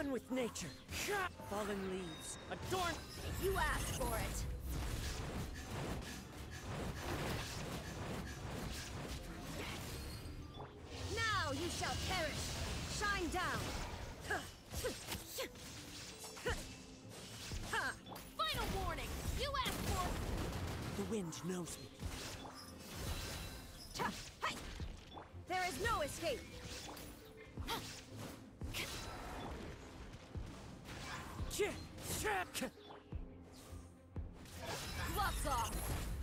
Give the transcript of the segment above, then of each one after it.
One with nature. Fallen leaves. Adorn. You asked for it. Now you shall perish. Shine down. Final warning. You asked for. The wind knows me. There is no escape. Gloves off.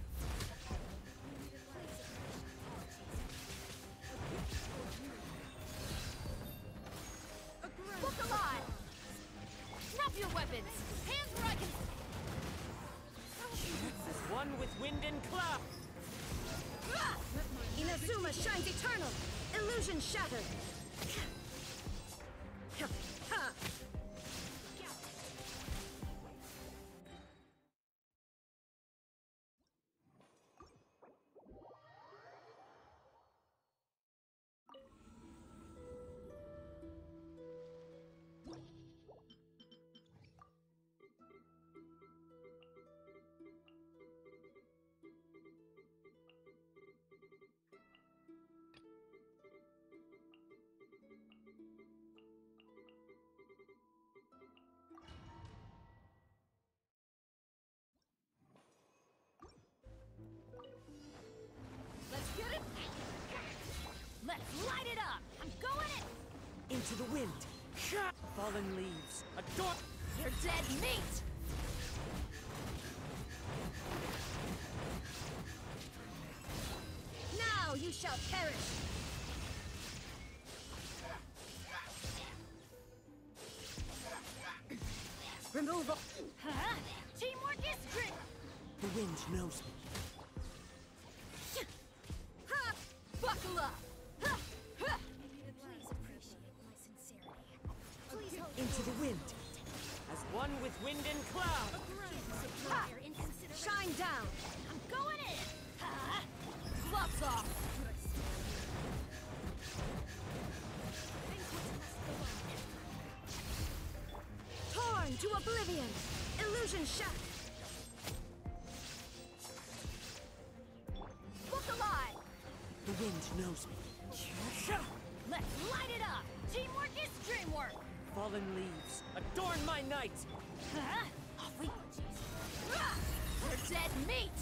Look alive. Drop your weapons. Hands where I can. This is one with wind and cloud. Inazuma shines eternal. Illusion shattered. Let's get it. Let's light it up. I'm going it. Into the wind. Fallen leaves. Adorn. You're dead meat. Now you shall perish. Removal. Teamwork is great. The wind knows me. Buckle up. Please appreciate my sincerity. Please hold Into the wind. As one with wind and cloud. your inconsiderate. Shine down. I'm going in. Gloves off. Torn to oblivion. Illusion shattered. Look alive. The wind knows me. Let's light it up. Teamwork is dreamwork. Fallen leaves. Adorn my night. Off we go. We're dead meat.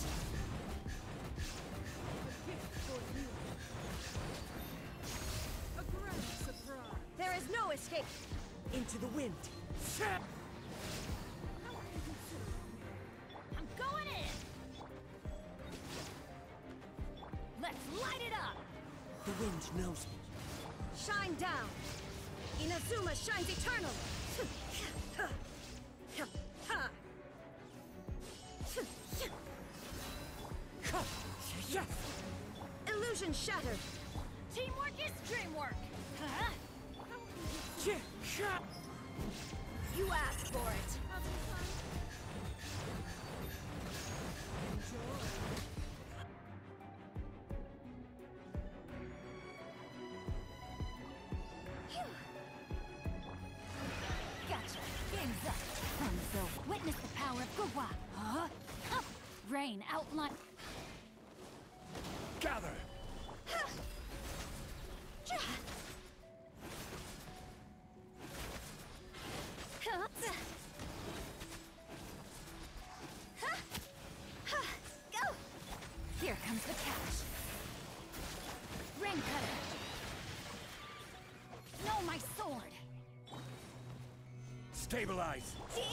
A grand surprise. There is no escape. Into the wind. I'm going in. Let's light it up. The wind knows me. Shine down. Inazuma shines eternal. Illusion shattered. Teamwork is dreamwork. You asked for it. Gotcha. Game's up. So, witness the power of Gwa. Huh? Rain outline. Gather! Go! Here comes the catch. Rain cutter. No, my sword. Stabilize!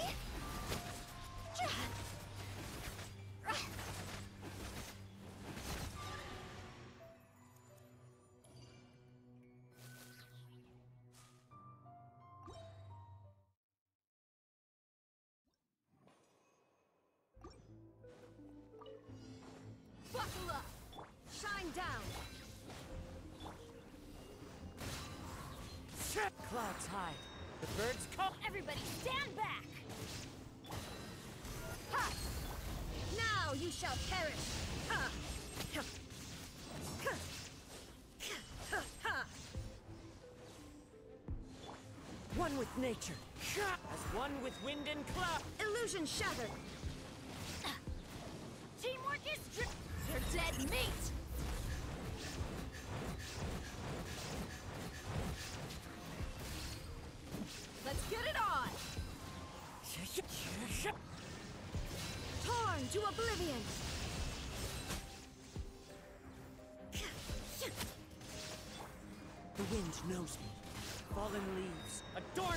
Buckle up. Shine down. Clouds hide. The birds come. Everybody stand back. Ha! Now you shall perish. Ha! One with nature. As one with wind and cloud. Illusion shattered. Teamwork is they're dead meat. Let's get it on. Torn to oblivion. The wind knows me. Fallen leaves. Adorn.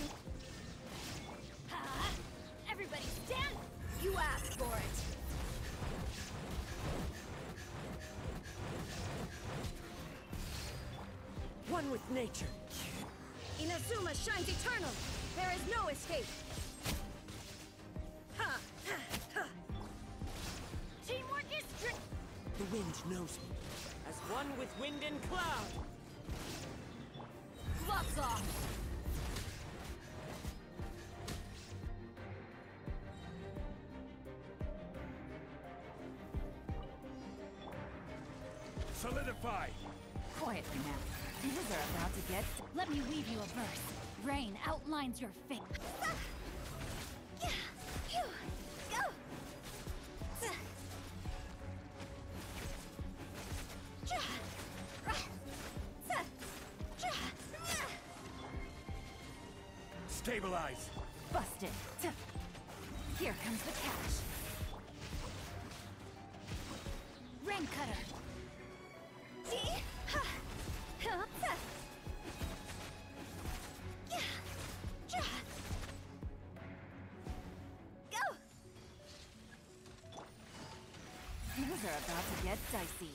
Everybody stand. You asked for it. One with nature. Inazuma shines eternal. There is no escape. Teamwork is strict. The wind knows me. As one with wind and cloud. Gloves off. Solidify! Quietly now. Things are about to get... Let me weave you a verse. Rain outlines your fate. Stabilize! Busted. Here comes the catch. Rain cutter. Things are about to get dicey.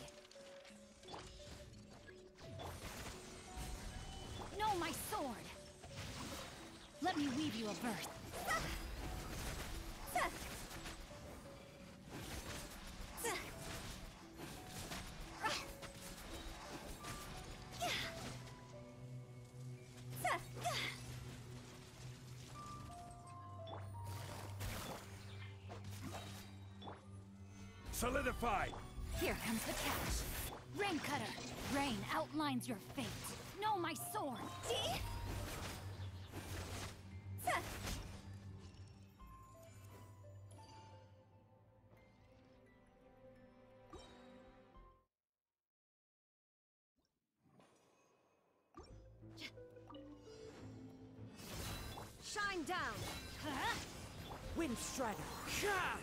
No, my sword! Let me weave you a verse. Solidify! Here comes the catch. Rain cutter. Rain outlines your fate. No, my sword. Shine down. Huh? Wind strider. Ha!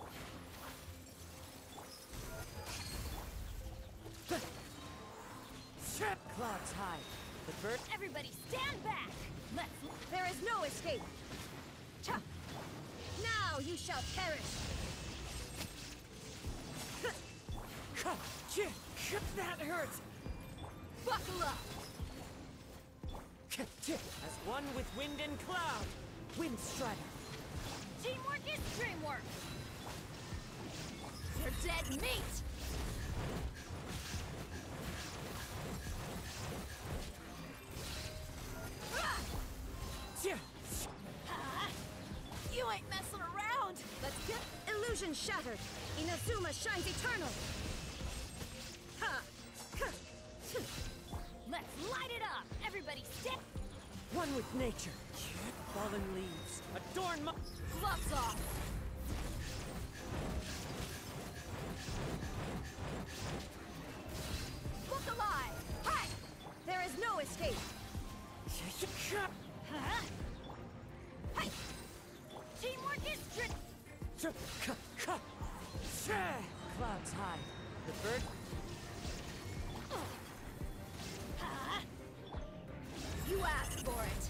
Clouds high. The bird. Everybody stand back. There is no escape. Cha. Now you shall perish. That hurts. Buckle up. As one with wind and cloud. Wind strider. Teamwork is dreamwork. You're dead meat. You ain't messing around! Let's get illusion shattered! Inazuma shines eternal! Let's light it up! Everybody step! One with nature. Fallen leaves. Adorn my... Gloves off! Look alive! Hi! There is no escape! Huh? Hi! Teamwork is strict! Clouds high. The bird. You asked for it!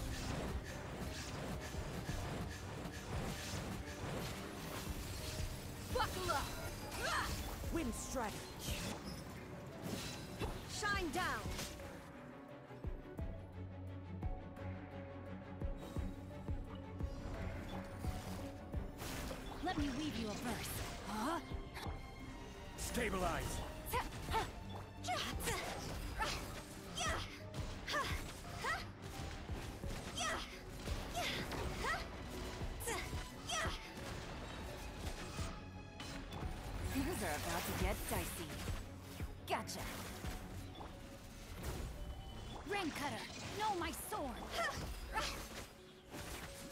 Buckle up! Wind strider. Shine down! Let me weave you a verse. Huh? Stabilize! Things are about to get dicey. Gotcha. Rain cutter. No, my sword.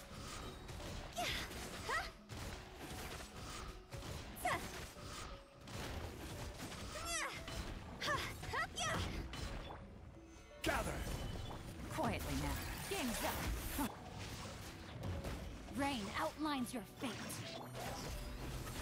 Game's up. Huh. Rain outlines your fate.